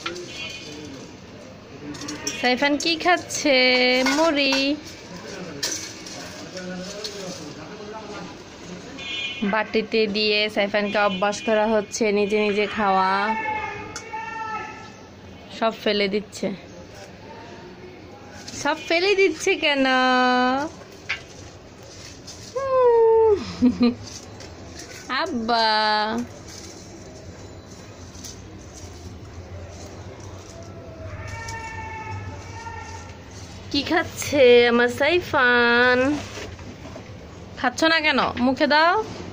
সাইফান কি খাচ্ছে? মুড়ি। বাটিতে দিয়ে সাইফানকে অভ্যাস করা হচ্ছে নিজে নিজে খাওয়া। সব ফেলে দিচ্ছে। সব ফেলে দিচ্ছে কেন? আব্বা কি খাচ্ছে আমার সাইফান? খাচ্ছ না কেন? মুখে দাও।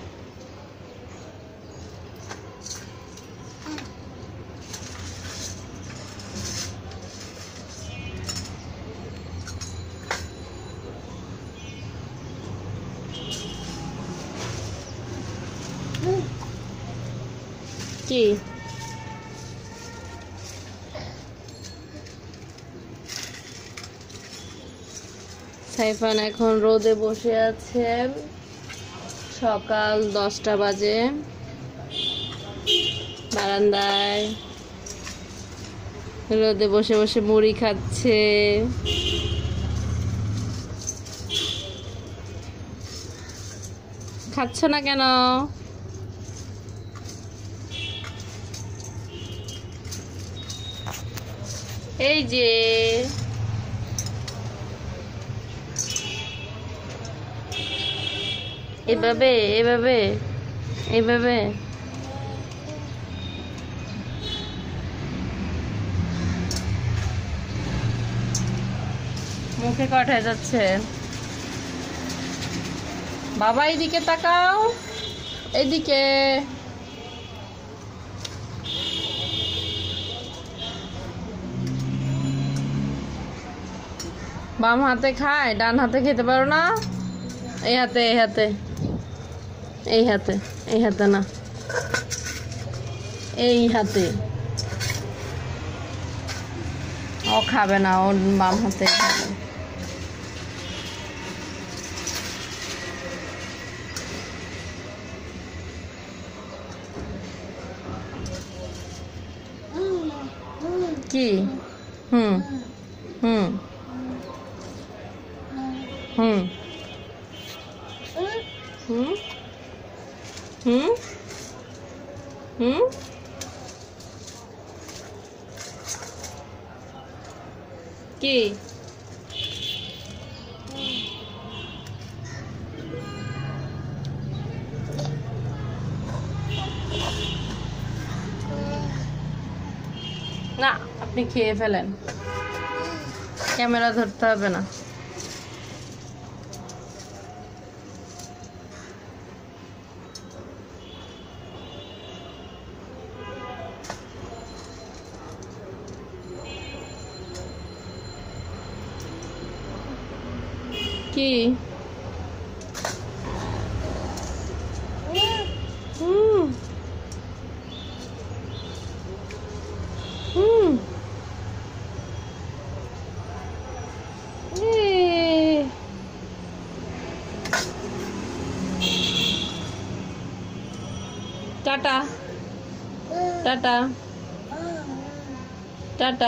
কি সাইফান এখন রোদে বসে আছে। সকাল 10টা বাজে। বারান্দায় রোদে বসে বসে মুড়ি খাচ্ছে। খাচ্ছ না কেন? এই যে এভাবে এভাবে এভাবে মুখে কট হয়ে যাচ্ছে। বাবা এইদিকে তাকাও, এইদিকে। বাম হাতে খায়, ডান হাতে খেতে পারো না? এই হাতে এই হাতে এই হাতে এই হাতে না, এই হাতে। ও খাবে না, ও বাম হাতে খাবে। কি? হুম হুম হুম হুম হুম হুম কি? না, আপনি খেয়ে ফেলেন, ক্যামেরা ধরতে হবে না। কি? হুম হুম টাটা টাটা টাটা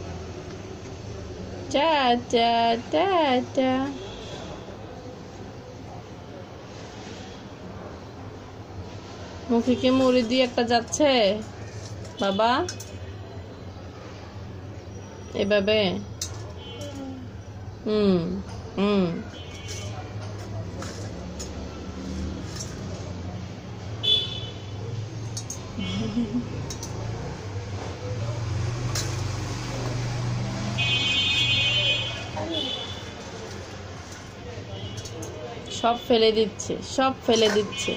টাটা টাটা। মুখে কি মুড়ি দিয়ে একটা যাচ্ছে বাবা? এভাবে? হুম হুম সব ফেলে দিচ্ছে, সব ফেলে দিচ্ছে।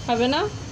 খাবে না?